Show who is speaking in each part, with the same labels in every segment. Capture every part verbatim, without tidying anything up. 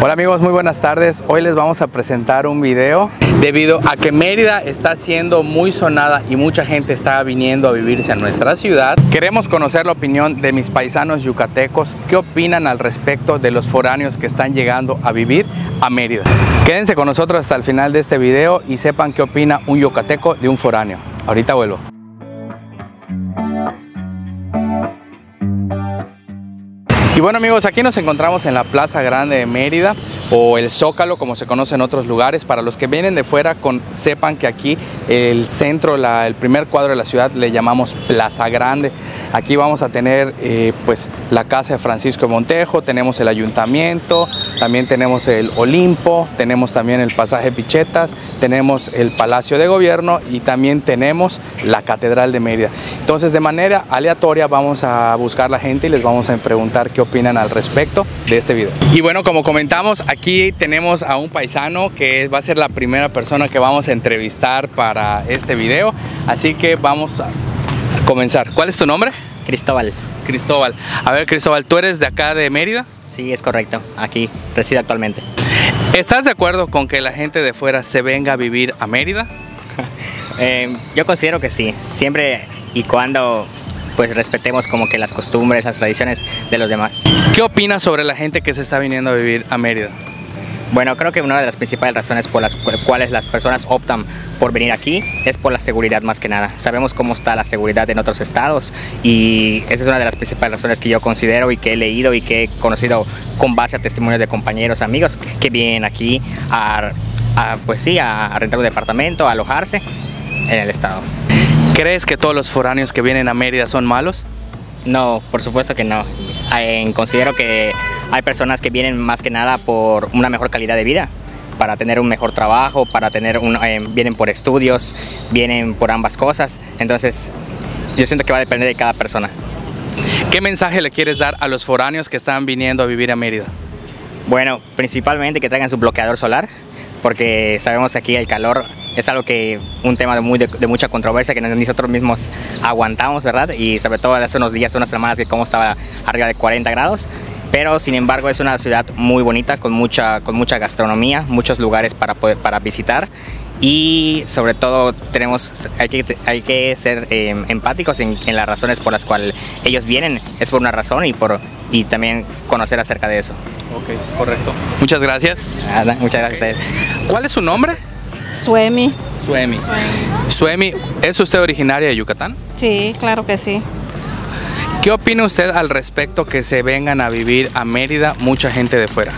Speaker 1: Hola amigos, muy buenas tardes. Hoy les vamos a presentar un video debido a que Mérida está siendo muy sonada y mucha gente está viniendo a vivirse a nuestra ciudad. Queremos conocer la opinión de mis paisanos yucatecos, qué opinan al respecto de los foráneos que están llegando a vivir a Mérida. Quédense con nosotros hasta el final de este video y sepan qué opina un yucateco de un foráneo. Ahorita vuelvo. Y bueno amigos, aquí nos encontramos en la Plaza Grande de Mérida, o el Zócalo como se conoce en otros lugares. Para los que vienen de fuera, con, sepan que aquí el centro, la, el primer cuadro de la ciudad le llamamos Plaza Grande. Aquí vamos a tener eh, pues la casa de Francisco de Montejo, tenemos el ayuntamiento, también tenemos el Olimpo, tenemos también el pasaje Pichetas, tenemos el Palacio de Gobierno y también tenemos la Catedral de Mérida. Entonces de manera aleatoria vamos a buscar la gente y les vamos a preguntar qué opinan al respecto de este video. Y bueno, como comentamos, aquí tenemos a un paisano que va a ser la primera persona que vamos a entrevistar para este video, así que vamos a comenzar. ¿Cuál es tu nombre?
Speaker 2: Cristóbal.
Speaker 1: Cristóbal. A ver, Cristóbal, ¿tú eres de acá de Mérida?
Speaker 2: Sí, es correcto. Aquí resido actualmente.
Speaker 1: ¿Estás de acuerdo con que la gente de fuera se venga a vivir a Mérida?
Speaker 2: eh, yo considero que sí. Siempre y cuando pues respetemos como que las costumbres, las tradiciones de los demás.
Speaker 1: ¿Qué opinas sobre la gente que se está viniendo a vivir a Mérida?
Speaker 2: Bueno, creo que una de las principales razones por las cuales las personas optan por venir aquí es por la seguridad más que nada. Sabemos cómo está la seguridad en otros estados y esa es una de las principales razones que yo considero y que he leído y que he conocido con base a testimonios de compañeros, amigos que vienen aquí a, a pues sí, a, a rentar un departamento, a alojarse en el estado.
Speaker 1: ¿Crees que todos los foráneos que vienen a Mérida son malos?
Speaker 2: No, por supuesto que no. Eh, considero que hay personas que vienen más que nada por una mejor calidad de vida, para tener un mejor trabajo, para tener un, eh, vienen por estudios, vienen por ambas cosas. Entonces, yo siento que va a depender de cada persona.
Speaker 1: ¿Qué mensaje le quieres dar a los foráneos que están viniendo a vivir a Mérida?
Speaker 2: Bueno, principalmente que traigan su bloqueador solar, porque sabemos que aquí el calor es algo que, un tema de, muy, de, de mucha controversia que nosotros mismos aguantamos, ¿verdad? Y sobre todo hace unos días, unas semanas que como estaba arriba de cuarenta grados, pero sin embargo es una ciudad muy bonita, con mucha, con mucha gastronomía, muchos lugares para, poder, para visitar y sobre todo tenemos, hay, que, hay que ser eh, empáticos en, en las razones por las cuales ellos vienen, es por una razón y, por, y también conocer acerca de eso.
Speaker 1: Ok, correcto. Muchas gracias.
Speaker 2: Nada, muchas gracias a ustedes.
Speaker 1: ¿Cuál es su nombre?
Speaker 3: Suemi.
Speaker 1: Suemi. Suemi, ¿es usted originaria de Yucatán?
Speaker 3: Sí, claro que sí.
Speaker 1: ¿Qué opina usted al respecto que se vengan a vivir a Mérida mucha gente de fuera?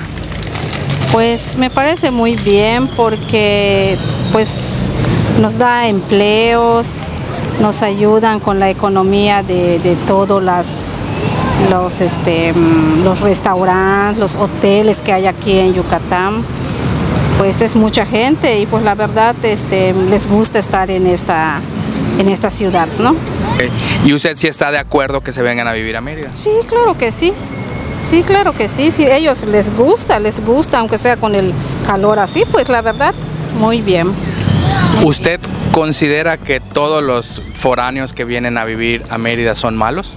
Speaker 3: Pues me parece muy bien porque pues nos da empleos, nos ayudan con la economía de, de todos las, los, este, los restaurantes, los hoteles que hay aquí en Yucatán. Pues es mucha gente y pues la verdad este, les gusta estar en esta, en esta ciudad, ¿no?
Speaker 1: Okay. ¿Y usted sí está de acuerdo que se vengan a vivir a Mérida?
Speaker 3: Sí, claro que sí. Sí, claro que sí. Si a ellos les gusta, les gusta, aunque sea con el calor así, pues la verdad, muy bien.
Speaker 1: ¿Usted considera que todos los foráneos que vienen a vivir a Mérida son malos?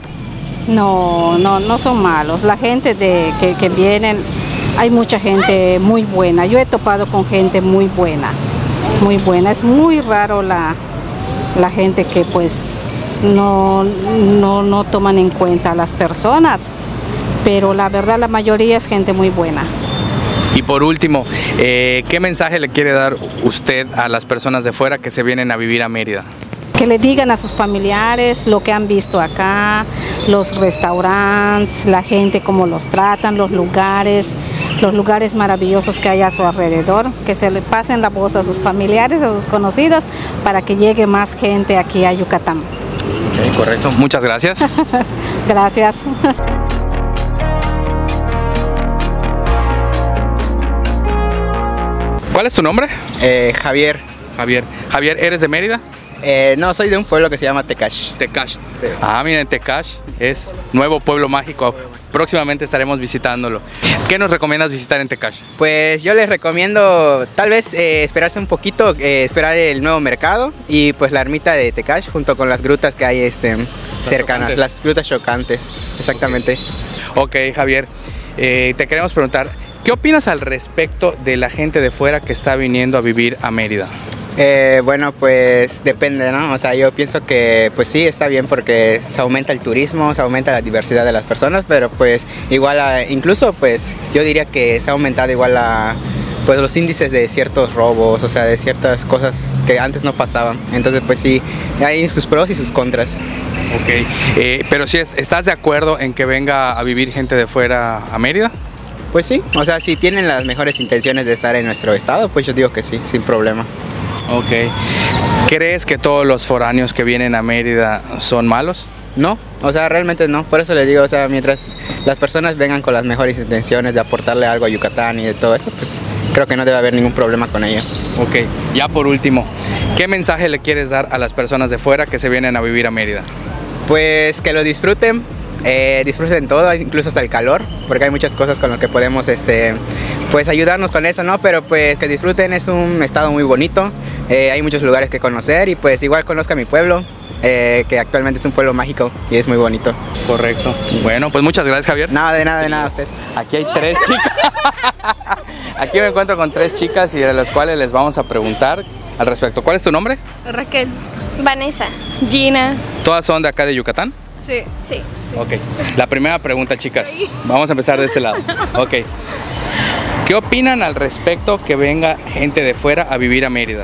Speaker 3: No, no, no son malos. La gente de, que, que vienen, hay mucha gente muy buena. Yo he topado con gente muy buena, muy buena. Es muy raro la, la gente que pues no, no, no toman en cuenta a las personas, pero la verdad la mayoría es gente muy buena.
Speaker 1: Y por último, eh, ¿qué mensaje le quiere dar usted a las personas de fuera que se vienen a vivir a Mérida?
Speaker 3: Que le digan a sus familiares lo que han visto acá, los restaurantes, la gente cómo los tratan, los lugares, los lugares maravillosos que hay a su alrededor, que se le pasen la voz a sus familiares, a sus conocidos, para que llegue más gente aquí a Yucatán.
Speaker 1: Ok, correcto. Muchas gracias.
Speaker 3: Gracias.
Speaker 1: ¿Cuál es tu nombre?
Speaker 4: Eh, Javier.
Speaker 1: Javier. Javier, ¿eres de Mérida?
Speaker 4: Eh, no, soy de un pueblo que se llama Tecash.
Speaker 1: Tecash.
Speaker 4: Sí.
Speaker 1: Ah, miren, Tecash es nuevo pueblo mágico. Próximamente estaremos visitándolo. ¿Qué nos recomiendas visitar en Tecash?
Speaker 4: Pues yo les recomiendo tal vez eh, esperarse un poquito, eh, esperar el nuevo mercado y pues la ermita de Tecash junto con las grutas que hay este, cercanas,
Speaker 1: chocantes.
Speaker 4: Las grutas chocantes, exactamente.
Speaker 1: Ok, okay Javier, eh, te queremos preguntar, ¿qué ¿Qué opinas al respecto de la gente de fuera que está viniendo a vivir a Mérida?
Speaker 4: Eh, bueno, pues depende, ¿no? O sea, yo pienso que pues sí, está bien porque se aumenta el turismo, se aumenta la diversidad de las personas, pero pues igual, a, incluso pues yo diría que se ha aumentado igual a, pues los índices de ciertos robos, o sea, de ciertas cosas que antes no pasaban. Entonces pues sí, hay sus pros y sus contras.
Speaker 1: Ok, eh, pero si sí, ¿estás de acuerdo en que venga a vivir gente de fuera a Mérida?
Speaker 4: Pues sí, o sea, si tienen las mejores intenciones de estar en nuestro estado, pues yo digo que sí, sin problema.
Speaker 1: Ok. ¿Crees que todos los foráneos que vienen a Mérida son malos?
Speaker 4: No, o sea, realmente no. Por eso le digo, o sea, mientras las personas vengan con las mejores intenciones de aportarle algo a Yucatán y de todo eso, pues creo que no debe haber ningún problema con ello.
Speaker 1: Ok, ya por último, ¿qué mensaje le quieres dar a las personas de fuera que se vienen a vivir a Mérida?
Speaker 4: Pues que lo disfruten, eh, disfruten todo, incluso hasta el calor, porque hay muchas cosas con las que podemos, este, pues ayudarnos con eso, ¿no? Pero pues que disfruten, es un estado muy bonito, eh, hay muchos lugares que conocer y pues igual conozca mi pueblo. Eh, que actualmente es un pueblo mágico y es muy bonito.
Speaker 1: Correcto. Bueno, pues muchas gracias, Javier.
Speaker 4: Nada, de nada, de nada, usted.
Speaker 1: Aquí hay tres chicas. Aquí me encuentro con tres chicas y de las cuales les vamos a preguntar al respecto. ¿Cuál es tu nombre?
Speaker 5: Raquel.
Speaker 6: Vanessa.
Speaker 5: Gina.
Speaker 1: ¿Todas son de acá de Yucatán?
Speaker 5: Sí.
Speaker 6: Sí. sí.
Speaker 1: Ok. La primera pregunta, chicas. Vamos a empezar de este lado. Ok. ¿Qué opinan al respecto que venga gente de fuera a vivir a Mérida?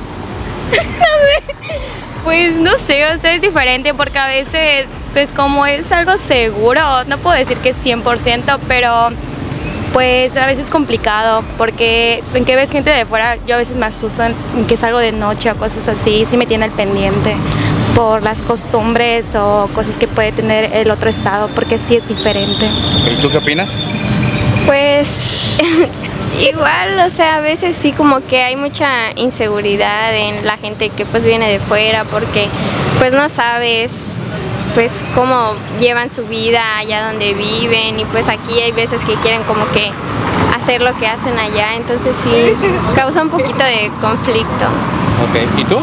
Speaker 6: Pues no sé, o sea, es diferente porque a veces, pues como es algo seguro, no puedo decir que es cien por ciento, pero pues a veces es complicado porque en que ves gente de fuera, yo a veces me asustan en que salgo de noche o cosas así, sí me tiene al pendiente por las costumbres o cosas que puede tener el otro estado, porque sí es diferente.
Speaker 1: ¿Y tú qué opinas?
Speaker 7: Pues igual, o sea, a veces sí como que hay mucha inseguridad en la gente que pues viene de fuera porque pues no sabes pues cómo llevan su vida allá donde viven y pues aquí hay veces que quieren como que hacer lo que hacen allá, entonces sí causa un poquito de conflicto.
Speaker 1: Ok, ¿y tú?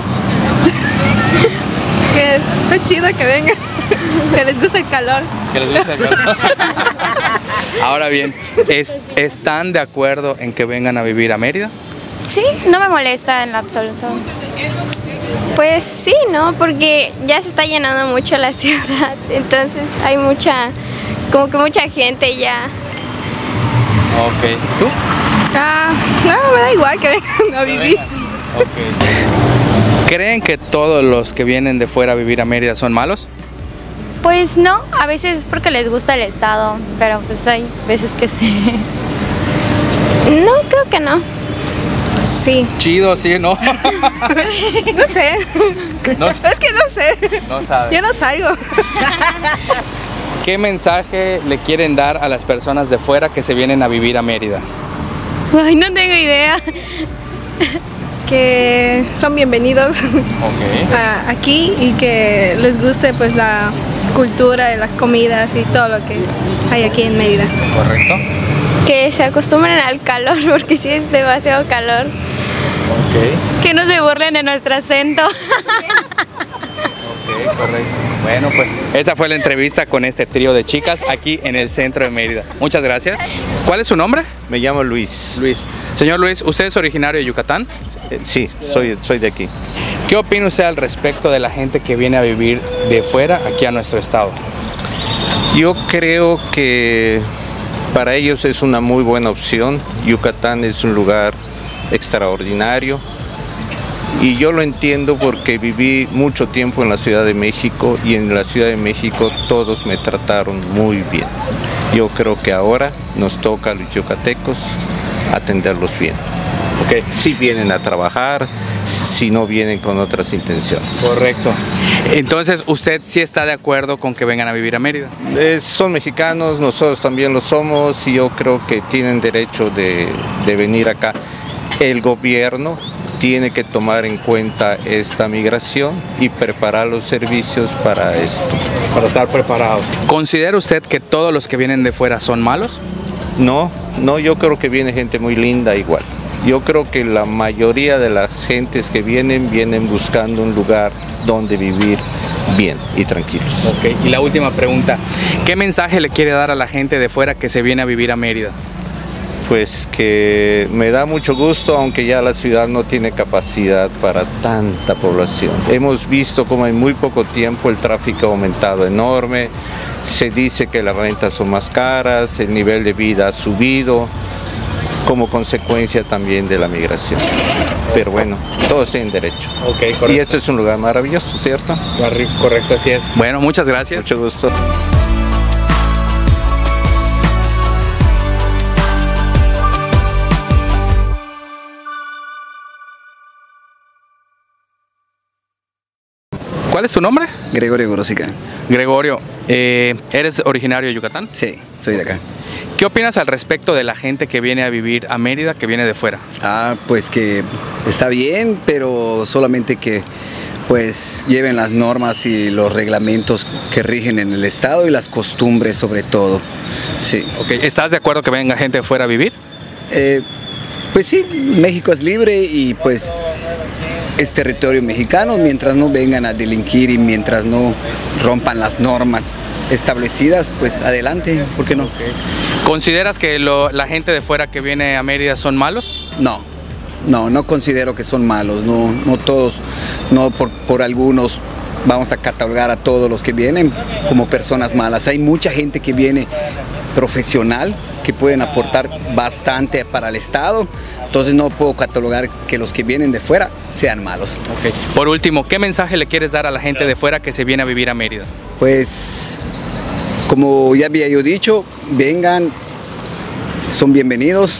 Speaker 5: Que está chido que vengan, que les gusta el calor.
Speaker 1: Que les gusta el calor. Ahora bien, ¿es, ¿están de acuerdo en que vengan a vivir a Mérida?
Speaker 6: Sí, no me molesta en lo absoluto.
Speaker 7: Pues sí, ¿no? Porque ya se está llenando mucho la ciudad, entonces hay mucha, como que mucha gente ya.
Speaker 1: Ok, ¿tú?
Speaker 5: Ah, no, me da igual que vengan a vivir.
Speaker 1: Okay. ¿Creen que todos los que vienen de fuera a vivir a Mérida son malos?
Speaker 6: Pues no, a veces es porque les gusta el estado, pero pues hay veces que sí.
Speaker 7: No, creo que no.
Speaker 5: Sí.
Speaker 1: Chido, sí, ¿no?
Speaker 5: No sé.
Speaker 1: No,
Speaker 5: es que no sé.
Speaker 1: No sabes.
Speaker 5: Yo no salgo.
Speaker 1: ¿Qué mensaje le quieren dar a las personas de fuera que se vienen a vivir a Mérida?
Speaker 6: Ay, no tengo idea.
Speaker 5: Que son bienvenidos
Speaker 1: okay.
Speaker 5: a, aquí y que les guste pues la cultura, las comidas y todo lo que hay aquí en Mérida.
Speaker 1: Correcto.
Speaker 7: Que se acostumbren al calor porque sí es demasiado calor.
Speaker 1: Okay.
Speaker 6: Que no se burlen de nuestro acento.
Speaker 1: Ok, correcto. Bueno, pues esa fue la entrevista con este trío de chicas aquí en el centro de Mérida. Muchas gracias. ¿Cuál es su nombre?
Speaker 8: Me llamo Luis.
Speaker 1: Luis. Señor Luis, ¿usted es originario de Yucatán?
Speaker 8: Eh, sí, soy, soy de aquí.
Speaker 1: ¿Qué opina usted al respecto de la gente que viene a vivir de fuera aquí a nuestro estado?
Speaker 8: Yo creo que para ellos es una muy buena opción. Yucatán es un lugar extraordinario. Y yo lo entiendo porque viví mucho tiempo en la Ciudad de México y en la Ciudad de México todos me trataron muy bien. Yo creo que ahora nos toca a los yucatecos atenderlos bien.
Speaker 1: Okay.
Speaker 8: Si vienen a trabajar, si no vienen con otras intenciones.
Speaker 1: Correcto. Entonces, ¿usted sí está de acuerdo con que vengan a vivir a Mérida?
Speaker 8: Eh, son mexicanos, nosotros también lo somos y yo creo que tienen derecho de, de venir acá. El gobierno tiene que tomar en cuenta esta migración y preparar los servicios para esto.
Speaker 1: Para estar preparados. ¿Considera usted que todos los que vienen de fuera son malos?
Speaker 8: No, no, yo creo que viene gente muy linda igual. Yo creo que la mayoría de las gentes que vienen, vienen buscando un lugar donde vivir bien y tranquilos.
Speaker 1: Ok, y la última pregunta, ¿qué mensaje le quiere dar a la gente de fuera que se viene a vivir a Mérida?
Speaker 8: pues que me da mucho gusto, aunque ya la ciudad no tiene capacidad para tanta población. Hemos visto como en muy poco tiempo el tráfico ha aumentado enorme, se dice que las rentas son más caras, el nivel de vida ha subido, como consecuencia también de la migración. Pero bueno, todos tienen derecho.
Speaker 1: Ok, correcto.
Speaker 8: Y este es un lugar maravilloso, ¿cierto?
Speaker 1: Correcto, así es. Bueno, muchas gracias.
Speaker 8: Mucho gusto.
Speaker 1: ¿Cuál es tu nombre?
Speaker 9: Gregorio Gorosica.
Speaker 1: Gregorio, eh, ¿eres originario de Yucatán?
Speaker 9: Sí, soy de acá.
Speaker 1: ¿Qué opinas al respecto de la gente que viene a vivir a Mérida, que viene de fuera?
Speaker 9: Ah, pues que está bien, pero solamente que pues lleven las normas y los reglamentos que rigen en el estado y las costumbres sobre todo. Sí.
Speaker 1: Okay. ¿Estás de acuerdo que venga gente de fuera a vivir?
Speaker 9: Eh, pues sí, México es libre y pues es territorio mexicano mientras no vengan a delinquir y mientras no rompan las normas establecidas, pues adelante, ¿por qué no?
Speaker 1: Okay. ¿Consideras que lo, la gente de fuera que viene a Mérida son malos?
Speaker 9: No, no, no considero que son malos, no, no todos, no por, por algunos vamos a catalogar a todos los que vienen como personas malas. Hay mucha gente que viene profesional, que pueden aportar bastante para el Estado, entonces no puedo catalogar que los que vienen de fuera sean malos.
Speaker 1: Okay. Por último, ¿qué mensaje le quieres dar a la gente de fuera que se viene a vivir a Mérida?
Speaker 9: Pues, como ya había yo dicho, vengan, son bienvenidos,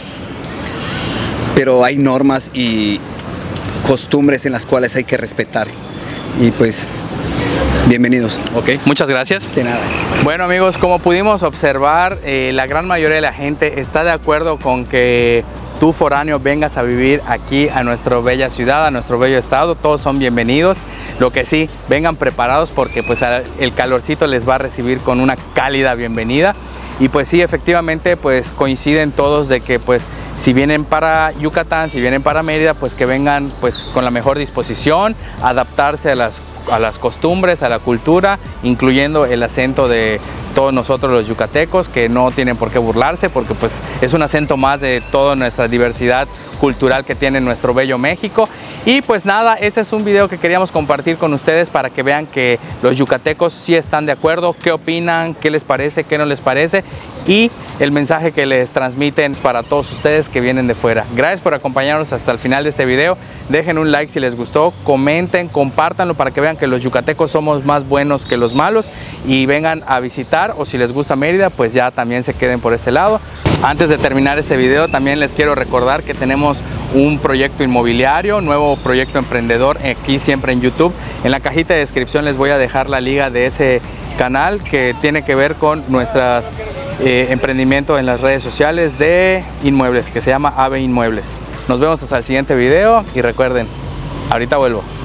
Speaker 9: pero hay normas y costumbres en las cuales hay que respetar. Y pues, bienvenidos.
Speaker 1: Ok, muchas gracias.
Speaker 9: De nada.
Speaker 1: Bueno amigos, como pudimos observar, eh, la gran mayoría de la gente está de acuerdo con que tú foráneo vengas a vivir aquí a nuestra bella ciudad, a nuestro bello estado. Todos son bienvenidos. Lo que sí, vengan preparados porque pues el calorcito les va a recibir con una cálida bienvenida. Y pues sí, efectivamente, pues coinciden todos de que pues si vienen para Yucatán, si vienen para Mérida, pues que vengan pues con la mejor disposición, adaptarse a las, a las costumbres, a la cultura, incluyendo el acento de todos nosotros los yucatecos, que no tienen por qué burlarse porque pues es un acento más de toda nuestra diversidad cultural que tiene nuestro bello México. Y pues nada, este es un video que queríamos compartir con ustedes para que vean que los yucatecos sí están de acuerdo, qué opinan, qué les parece, qué no les parece y el mensaje que les transmiten para todos ustedes que vienen de fuera. Gracias por acompañarnos hasta el final de este video. Dejen un like si les gustó, comenten, compártanlo para que vean que los yucatecos somos más buenos que los malos y vengan a visitar, o si les gusta Mérida, pues ya también se queden por este lado. Antes de terminar este video, también les quiero recordar que tenemos un proyecto inmobiliario, nuevo proyecto emprendedor aquí siempre en YouTube. En la cajita de descripción les voy a dejar la liga de ese canal que tiene que ver con nuestros eh, emprendimientos en las redes sociales de inmuebles, que se llama Ave Inmuebles. Nos vemos hasta el siguiente video y recuerden, ahorita vuelvo.